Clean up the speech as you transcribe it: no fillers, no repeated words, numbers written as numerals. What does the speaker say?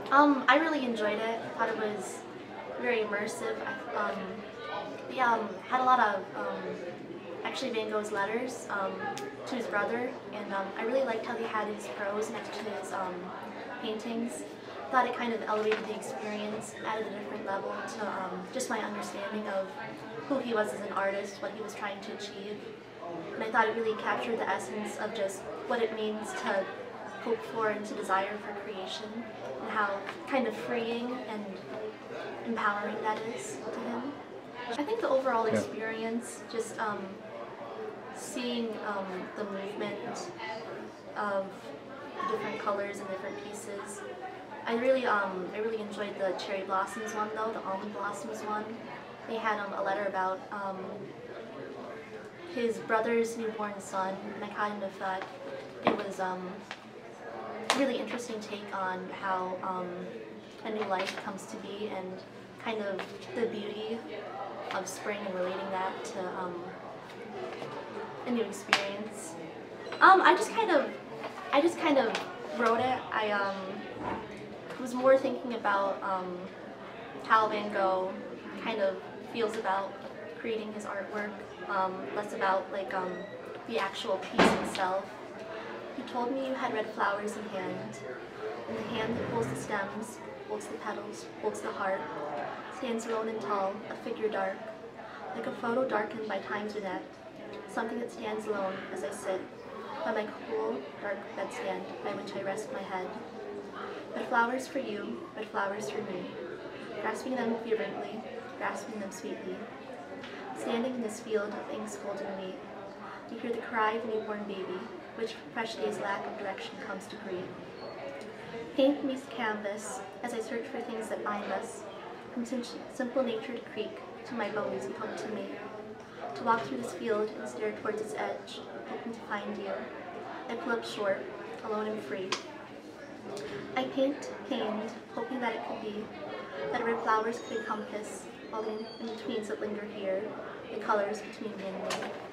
I really enjoyed it. I thought it was very immersive. Had a lot of actually Van Gogh's letters to his brother, and I really liked how they had his prose next to his paintings. I thought it kind of elevated the experience, added a different level to just my understanding of who he was as an artist, what he was trying to achieve. And I thought it really captured the essence of just what it means to hope for and to desire for creation, and how kind of freeing and empowering that is to him. I think the overall experience, just seeing the movement of different colors and different pieces. I really enjoyed the cherry blossoms one though, the almond blossoms one. They had a letter about his brother's newborn son, and I kind of thought it was a really interesting take on how a new life comes to be, and kind of the beauty of spring and relating that to a new experience. I just kind of wrote it. I was more thinking about how Van Gogh kind of feels about creating his artwork, less about like the actual piece itself. He told me you had red flowers in hand, and the hand that holds the stems, holds the petals, holds the heart, stands alone and tall, a figure dark, like a photo darkened by time's net, something that stands alone as I sit by my cool, dark bedstand by which I rest my head. Red flowers for you, red flowers for me, grasping them fervently, grasping them sweetly. Standing in this field of inks golden wheat, you hear the cry of a newborn baby, which fresh day's lack of direction comes to greet. Paint meets the canvas as I search for things that bind us, from simple nature to creek, to my bones and hope to mate. To walk through this field and stare towards its edge, hoping to find you. I pull up short, alone and free. I pained, hoping that it could be, that red flowers could encompass all the in-betweens that linger here, the colors between me and me.